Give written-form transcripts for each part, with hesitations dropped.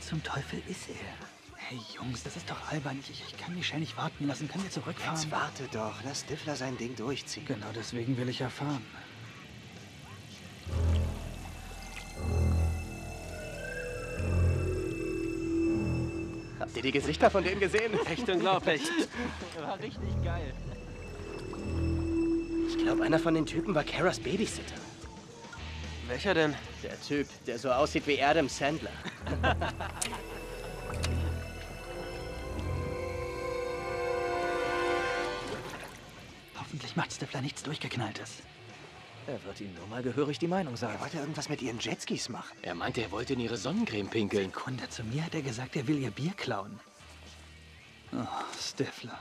zum Teufel ist er? Hey Jungs, das ist doch albern. Ich kann Michelle nicht warten lassen. Können wir zurückfahren? Jetzt warte doch. Lass Stifler sein Ding durchziehen. Genau deswegen will ich ja fahren. Habt ihr die Gesichter von denen gesehen? Echt unglaublich. War richtig geil. Ich glaube, einer von den Typen war Karas Babysitter. Welcher denn? Der Typ, der so aussieht wie Adam Sandler. Hoffentlich macht Stifler nichts Durchgeknalltes. Er wird Ihnen nur mal gehörig die Meinung sagen. Er wollte irgendwas mit ihren Jetskis machen. Er meinte, er wollte in ihre Sonnencreme pinkeln. Kunde, zu mir hat er gesagt, er will ihr Bier klauen. Oh, Stifler.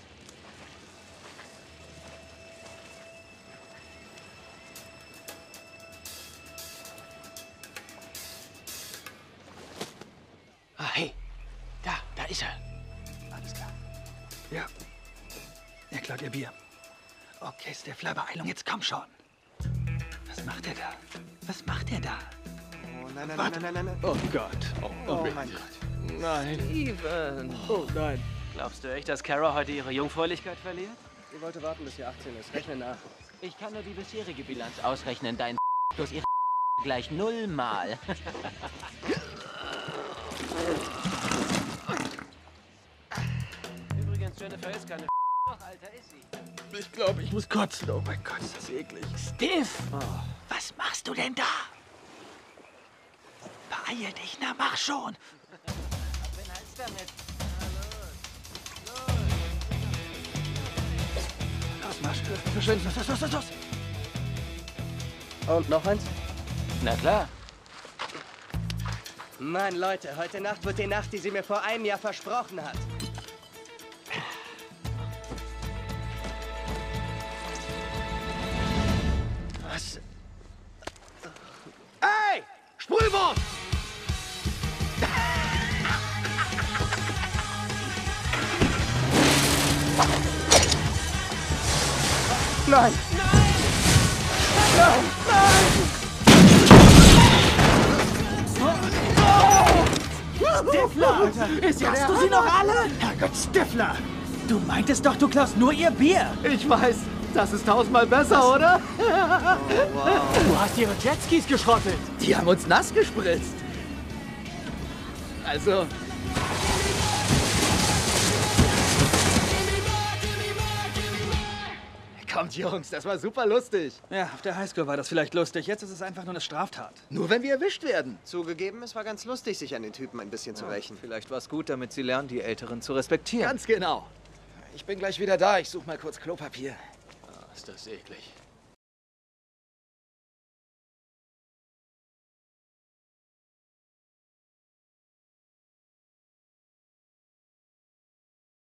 Ah, hey. Da ist er. Alles klar. Ja. Er klaut ihr Bier. Okay, Stifler, Beeilung, jetzt komm schon. Was macht er da? Was macht er da? Oh, nein. Oh Gott. Oh mein Gott. Nein. Steven. Oh nein. Glaubst du echt, dass Kara heute ihre Jungfräulichkeit verliert? Sie wollte warten, bis sie 18 ist. Rechne nach. Ich kann nur die bisherige Bilanz ausrechnen. Dein plus ihre gleich 0 mal. Übrigens, Jennifer ist keine Doch, Alter, ist sie. Ich glaube, ich muss kotzen. Oh mein Gott, ist das eklig. Stiff! Was machst du denn da? Beeil dich, na mach schon. Wen halt's damit? Los, Marsch. Verschwinden. Los. Und noch eins? Na klar. Mann, Leute, heute Nacht wird die Nacht, die sie mir vor einem Jahr versprochen hat. Was? Ey! Sprühwurf! Nein! Stifler! Alter, hast du sie noch alle? Herrgott, Stifler! Du meintest doch, du klaust nur ihr Bier. Ich weiß, das ist 1000-mal besser, oder? Du hast ihre Jetskis geschrottet. Die haben uns nass gespritzt. Also... Kommt, Jungs, das war super lustig. Ja, auf der Highschool war das vielleicht lustig. Jetzt ist es einfach nur eine Straftat. Nur wenn wir erwischt werden. Zugegeben, es war ganz lustig, sich an den Typen ein bisschen zu rächen. Vielleicht war es gut, damit sie lernen, die Älteren zu respektieren. Ganz genau. Ich bin gleich wieder da. Ich suche mal kurz Klopapier. Ist das eklig.